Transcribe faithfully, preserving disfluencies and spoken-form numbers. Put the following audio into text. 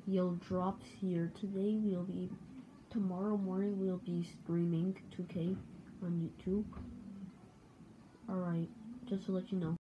video drops here. Today we'll be, tomorrow morning we'll be streaming two K on YouTube. Alright, just to let you know.